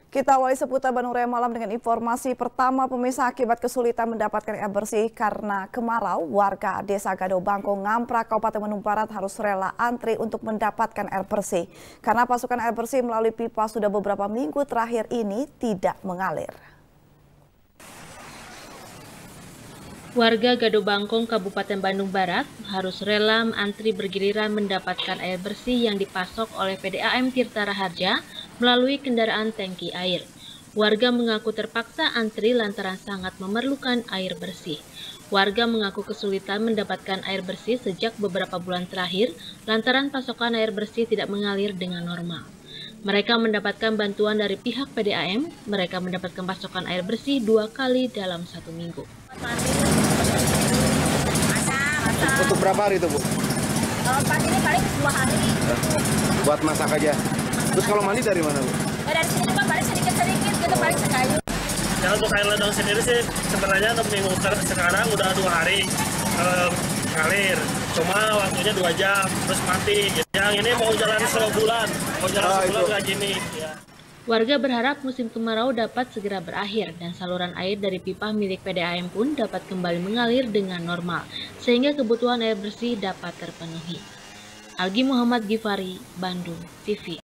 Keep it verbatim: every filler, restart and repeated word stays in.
Kita awali seputar Bandung Raya Malam dengan informasi pertama. Pemirsa, akibat kesulitan mendapatkan air bersih karena kemarau, warga Desa Gado Bangkong, Ngamprak, Kabupaten Bandung Barat harus rela antri untuk mendapatkan air bersih. Karena pasokan air bersih melalui pipa sudah beberapa minggu terakhir ini tidak mengalir. Warga Gado Bangkong, Kabupaten Bandung Barat harus rela antri bergiliran mendapatkan air bersih yang dipasok oleh P D A M Tirta Raharja melalui kendaraan tangki air. Warga mengaku terpaksa antri lantaran sangat memerlukan air bersih. Warga mengaku kesulitan mendapatkan air bersih sejak beberapa bulan terakhir lantaran pasokan air bersih tidak mengalir dengan normal. Mereka mendapatkan bantuan dari pihak P D A M, mereka mendapatkan pasokan air bersih dua kali dalam satu minggu. Untuk berapa hari itu, Bu? Kalau pagi ini paling dua hari. Buat masak aja. Terus kalau mandi dari mana, Bu? Ya dari sini juga paling sedikit-sedikit gitu, paling sekayu. Ya untuk air ledeng sendiri sih sebenarnya untuk minggu sekarang udah dua hari um, ngalir. Cuma waktunya dua jam, terus mati. Yang ini mau jalan sebulan, mau jalan Ah, sebulan itu. kayak gini. Ya. Warga berharap musim kemarau dapat segera berakhir dan saluran air dari pipa milik P D A M pun dapat kembali mengalir dengan normal, sehingga kebutuhan air bersih dapat terpenuhi. Algi Muhammad Gifari, Bandung T V.